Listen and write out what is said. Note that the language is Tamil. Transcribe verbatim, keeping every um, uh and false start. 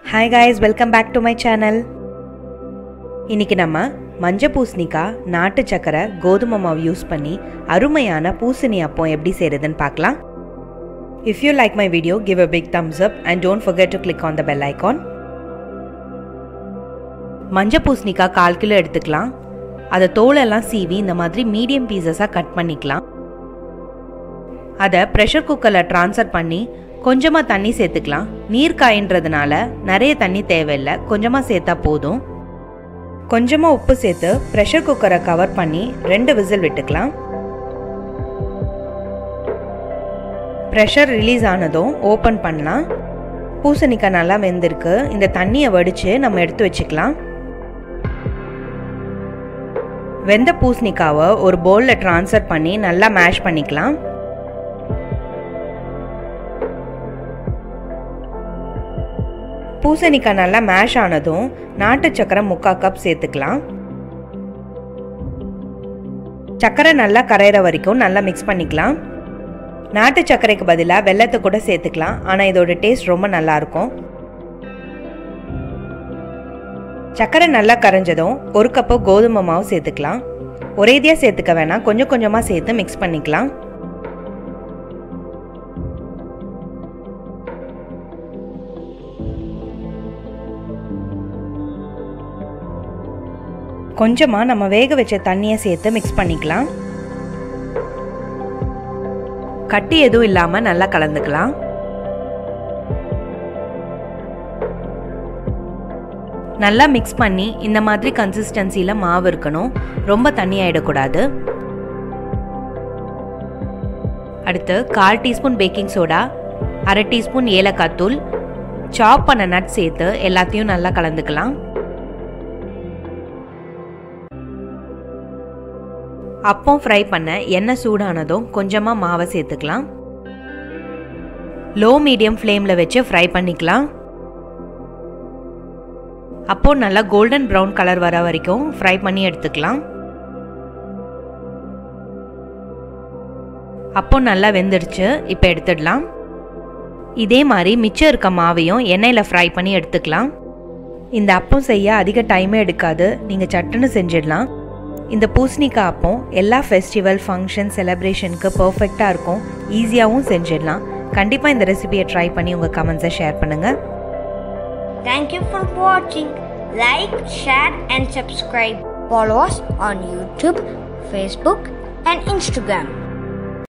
Hi guys, welcome back to my channel. இன்னைக்கு நம்ம மஞ்ச பூசணிக்காய், நாட்டு சக்கரை, கோதுமை மாவு யூஸ் பண்ணி அருமையான பூசணி அப்பம் எப்படி செய்யறதுன்னு பார்க்கலாம். If you like my video, give a big thumbs up and don't forget to click on the bell icon. மஞ்ச பூசணிக்காய் கால் கிலோ எடுத்துக்கலாம். அதை தோலெல்லாம் சீவி இந்த மாதிரி மீடியம் பீசஸாக கட் பண்ணிக்கலாம். அதை ப்ரெஷர் குக்கரில் ட்ரான்ஸ்ஃபர் பண்ணி கொஞ்சமாக தண்ணி சேர்த்துக்கலாம். நீர் காயின்றதுனால நிறைய தண்ணி தேவையில்லை, கொஞ்சமாக சேர்த்தா போதும். கொஞ்சமாக உப்பு சேர்த்து ப்ரெஷர் குக்கரை கவர் பண்ணி ரெண்டு விசில் விட்டுக்கலாம். ப்ரெஷர் ரிலீஸ் ஆனதும் ஓப்பன் பண்ணலாம். பூசணிக்காய் நல்லா வெந்திருக்கு. இந்த தண்ணியை வடித்து நம்ம எடுத்து வச்சுக்கலாம். வெந்த பூசணிக்காவை ஒரு பவுலில் ட்ரான்ஸ்ஃபர் பண்ணி நல்லா மேஷ் பண்ணிக்கலாம். பூசணிக்காய் நல்லா மேஷ் ஆனதும் நாட்டு சக்கரை முக்கால் கப் சேர்த்துக்கலாம். சக்கரை நல்லா கரையிற வரைக்கும் நல்லா மிக்ஸ் பண்ணிக்கலாம். நாட்டு சர்க்கரைக்கு பதிலாக வெல்லத்தை கூட சேர்த்துக்கலாம், ஆனால் இதோட டேஸ்ட் ரொம்ப நல்லாயிருக்கும். சக்கரை நல்லா கரைஞ்சதும் ஒரு கப்பு கோதுமை மாவு சேர்த்துக்கலாம். ஒரேதியாக சேர்த்துக்க வேணாம், கொஞ்சம் கொஞ்சமாக சேர்த்து மிக்ஸ் பண்ணிக்கலாம். கொஞ்சமாக நம்ம வேக வச்ச தண்ணியை சேர்த்து மிக்ஸ் பண்ணிக்கலாம். கட்டி எதுவும் இல்லாமல் நல்லா கலந்துக்கலாம். நல்லா மிக்ஸ் பண்ணி இந்த மாதிரி கன்சிஸ்டன்சியில் மாவு இருக்கணும், ரொம்ப தண்ணி ஆகிடக்கூடாது. அடுத்து கால் டீஸ்பூன் பேக்கிங் சோடா, அரை டீஸ்பூன் ஏலக்காய் தூள், சாப் பண்ண நட் சேர்த்து எல்லாத்தையும் நல்லா கலந்துக்கலாம். அப்பம் ஃப்ரை பண்ண எண்ணெய் சூடானதும் கொஞ்சமாக மாவை சேர்த்துக்கலாம். லோ மீடியம் ஃப்ளேமில் வச்சு ஃப்ரை பண்ணிக்கலாம். அப்போ நல்லா கோல்டன் ப்ரௌன் கலர் வர வரைக்கும் ஃப்ரை பண்ணி எடுத்துக்கலாம். அப்போ நல்லா வெந்துடுச்சு, இப்போ எடுத்துடலாம். இதே மாதிரி மிச்சம் இருக்க மாவையும் எண்ணெயில் ஃப்ரை பண்ணி எடுத்துக்கலாம். இந்த அப்பம் செய்ய அதிக டைமே எடுக்காது, நீங்கள் சட்டுன்னு செஞ்சிடலாம். இந்த பூசணிக்காய் அப்பம் எல்லா ஃபெஸ்டிவல், ஃபங்க்ஷன், செலிப்ரேஷனுக்கு பர்ஃபெக்டாக இருக்கும். ஈஸியாகவும் செஞ்சிடலாம். கண்டிப்பாக இந்த ரெசிபியை ட்ரை பண்ணி உங்கள் கமெண்ட்ஸை ஷேர் பண்ணுங்கள். Thank you for watching. Like, share and subscribe. Follow us on YouTube, Facebook and Instagram.